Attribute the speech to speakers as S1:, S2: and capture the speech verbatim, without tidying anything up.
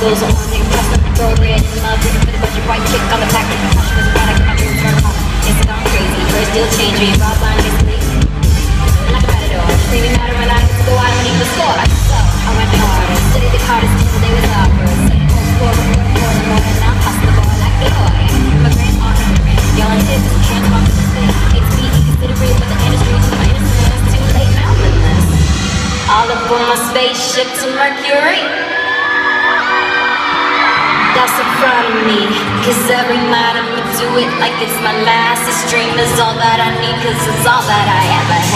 S1: goes on, they press up the girl red in love with a bunch of white chick on the back of the touch was right, I got my dreams turn home. It's gone crazy, first still change me, raw blind is sleep. Like a predator, made me matter when I had to go out and eat the score. So I went hard, studied the hardest till the day was Auburn. Sitting post for the four in the morning, now pass the ball like Lloyd. My grand honor, yelling hits, transform to the state. It's me, consider it, but the industry to my innocence. It's too late now, goodness. All up on my spaceship to Mercury. That's in front of me, cause every night I'ma do it like it's my last. This dream is all that I need, cause it's all that I ever had.